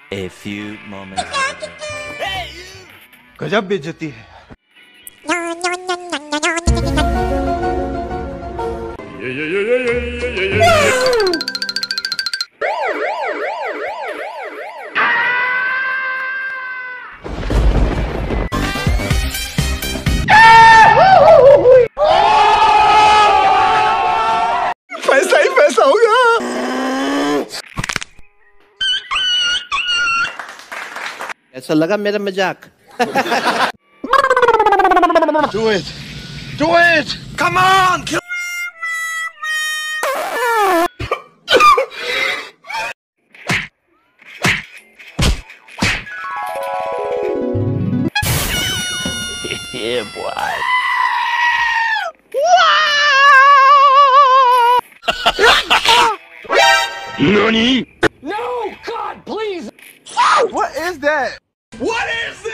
A few moments later. गजब बेइज्जती है। पैसा ही पैसा होगा। ऐसा लगा मेरा मजाक? Do it! Do it! Come on! Yeah, boy. Nani? What is that? What is that?